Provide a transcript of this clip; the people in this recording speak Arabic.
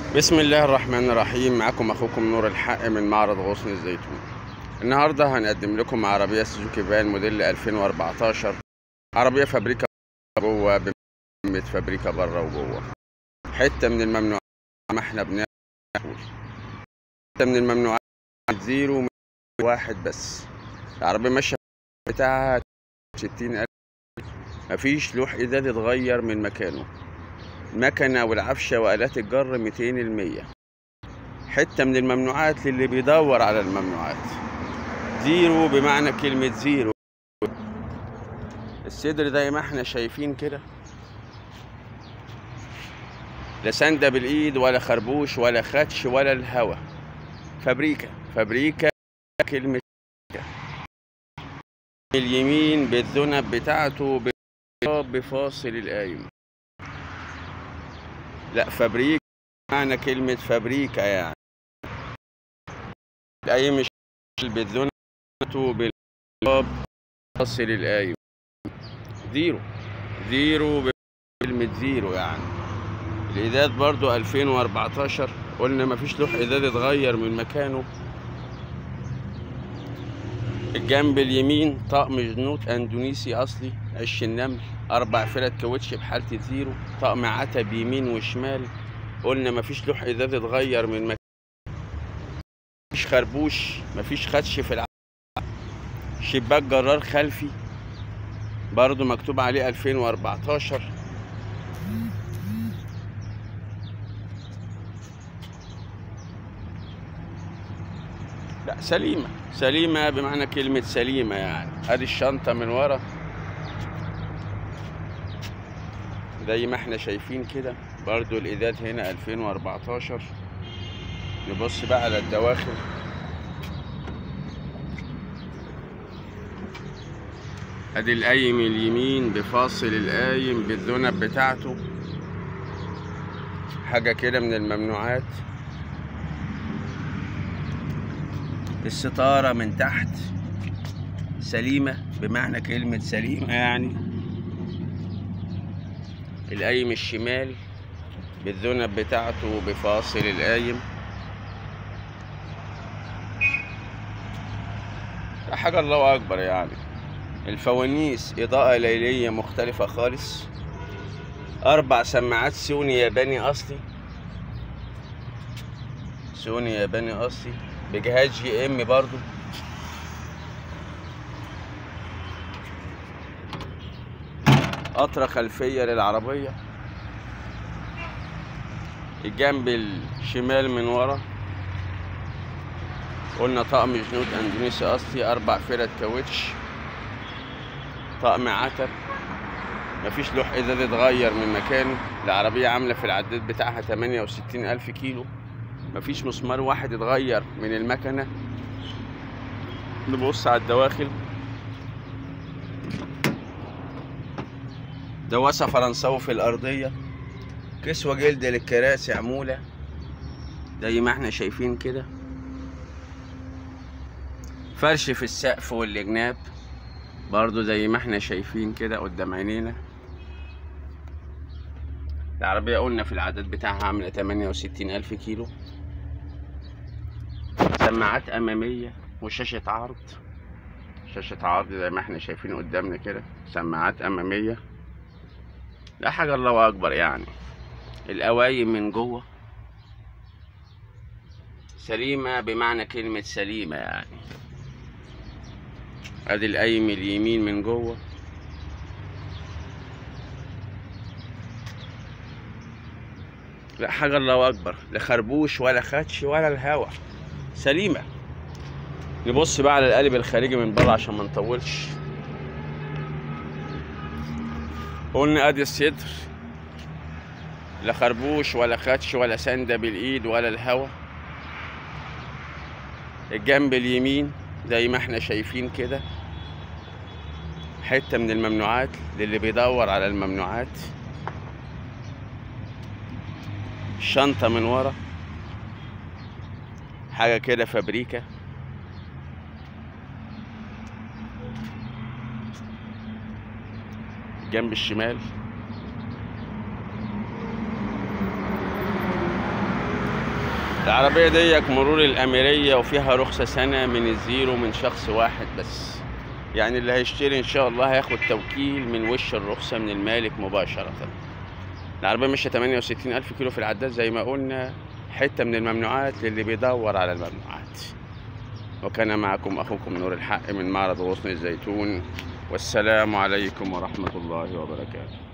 بسم الله الرحمن الرحيم. معكم اخوكم نور الحق من معرض غصن الزيتون. النهارده هنقدم لكم عربيه سوزوكي فان موديل 2014. عربيه فابريكا جوه بمت فابريكا بره وجوه. حته من الممنوعات ما احنا بنقول حته من الممنوعات زيرو واحد بس. العربيه ماشيه بتاعها 60,000. مفيش لوح ازاز اتغير من مكانه. المكنه والعفشه والات الجر 200%. حتة من الممنوعات للي بيدور على الممنوعات. زيرو بمعنى كلمة زيرو. الصدر زي ما احنا شايفين كده، لا سندة بالايد ولا خربوش ولا خدش ولا الهوا. فابريكا كلمة اليمين بالذنب بتاعته بفاصل القايم. لا فابريكا معنى كلمة فابريكا يعني القايم مش بالذنب بفاصل القايم. زيرو بكلمة زيرو يعني. الإزاز برضو 2014. قلنا مفيش لوح إزاز اتغير من مكانه. الجنب اليمين طقم جنوط اندونيسي اصلي عش النمل، 4 فرد كاوتش بحالة الزيرو، طقم عتب يمين وشمال. قلنا مفيش لوح ازاز اتغير من مكانه. مفيش خربوش، مفيش خدش في شباك جرار خلفي برضو مكتوب عليه 2014. لا سليمة بمعنى كلمة سليمة يعني. ادي الشنطة من ورا زي ما احنا شايفين كده برضو. الإزاز هنا 2014. نبص بقى على الدواخل. ادي القايم اليمين بفاصل القايم بالذنب بتاعته. حاجة كده من الممنوعات. الستارة من تحت سليمة بمعنى كلمة سليمة يعني. القايم الشمال بالذنب بتاعته بفاصل القايم. حاجة الله أكبر يعني. الفوانيس إضاءة ليلية مختلفة خالص. 4 سماعات سوني ياباني أصلي. بجهاز جي ام برضو. قطرة خلفية للعربية. الجنب الشمال من ورا قلنا طقم جنود اندونيسي اصلي، 4 فرد كاوتش، طقم عتب. مفيش لوح ازاز اتغير من مكانه. العربية عاملة في العداد بتاعها 68,000 كيلو. مفيش مسمار واحد اتغير من المكنة. نبص على الدواخل. دواسة فرنساوي في الأرضية. كسوة جلد للكراسي عمولة زي ما احنا شايفين كده. فرش في السقف والجناب برضو زي ما احنا شايفين كده قدام عينينا. العربية قلنا في العدد بتاعها عاملة 68,000 كيلو. سماعات أمامية وشاشة عرض. زي ما احنا شايفين قدامنا كده. سماعات أمامية. لا حاجة الله أكبر يعني. القوايم من جوه سليمة بمعنى كلمة سليمة يعني. ادي القايم اليمين من جوه. لا حاجة الله أكبر. لا خربوش ولا خدش ولا الهوا. سليمة. نبص بقى على القالب الخارجي من بره عشان ما نطولش. قلنا ادي الصدر، لا خربوش ولا خدش ولا سندة بالايد ولا الهوا. الجنب اليمين زي ما احنا شايفين كده. حتة من الممنوعات للي بيدور على الممنوعات. الشنطة من ورا حاجة كده فابريكا. جنب الشمال العربية ديك مرور الأميرية وفيها رخصة سنة من الزيرو من شخص واحد بس. يعني اللي هيشتري إن شاء الله هياخد توكيل من وش الرخصة من المالك مباشرة. العربية ماشية 68,000 كيلو في العداد زي ما قلنا، حتة من الممنوعات للي بيدور على الممنوعات. وكان معكم أخوكم نور الحق من معرض غصن الزيتون، والسلام عليكم ورحمة الله وبركاته.